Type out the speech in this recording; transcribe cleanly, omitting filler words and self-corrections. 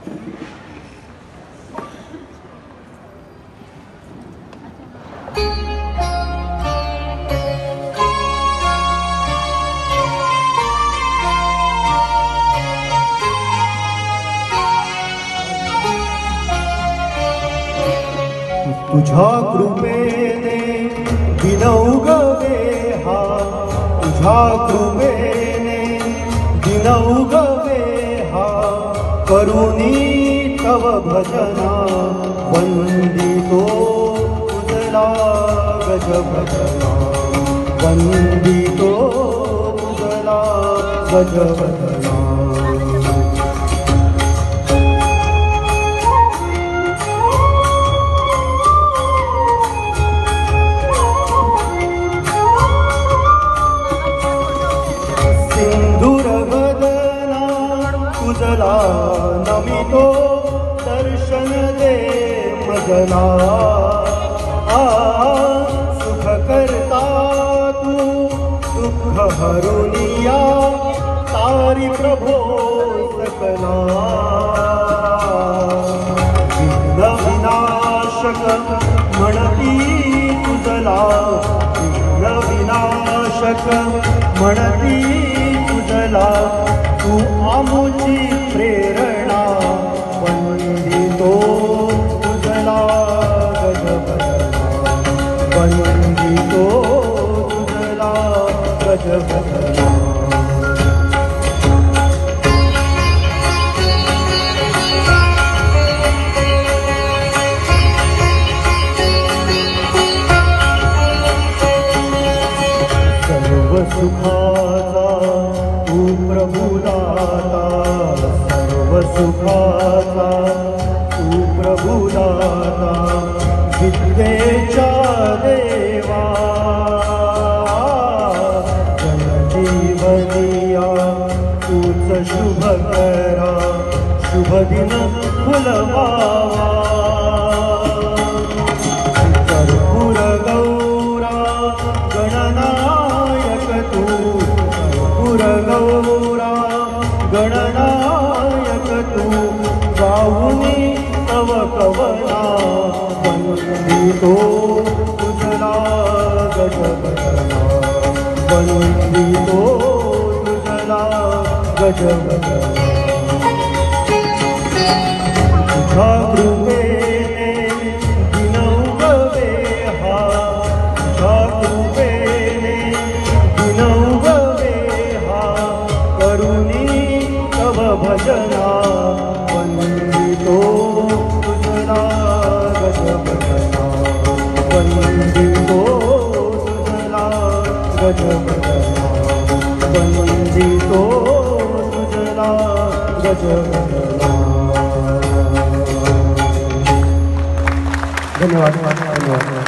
तुझ्या कृपेने दिनउगवे हा, तुझ्या कृपेने दिनउगवे हा, करुणी तव भजना वंदितो तुझला गज भजना, वंदितो तुझला गज भजना। तुझला नमितो दर्शन दे मजना, सुख करता तू दुःख हरुनिया, तारी प्रभो सकला। विघ्न विनाशक म्हणती तुझला, विघ्न विनाशक म्हणती तुझला, तू आमुची प्रेरणा वंदितो तुझला गज भजना, वंदितो तुझला गज भजना। सर्व सुखाचा तू प्रभुदाता, सर्व सुखाचा तू प्रभुदाता, विद्येच्या देवा जनजीवनिया तूच शुभ करा, शुभ दिन फुलवावा। कर्पूर गौरा गणनायक तू, कर्पूर गौरा गणनायक तू, गाऊनी तव कवना वंदितो तुझला गज भजना, वंदितो तुझला गज भजना। तुझ्या कृपेने दिनउगवे हा, तुझ्या कृपेने दिनउगवे हा, करुणी तव भजना वंदितो तुझला गज भजना, वंदितो तुझला गज भजना, वंदितो तुझला गज भजना। धन्यवाद धन्यवाद।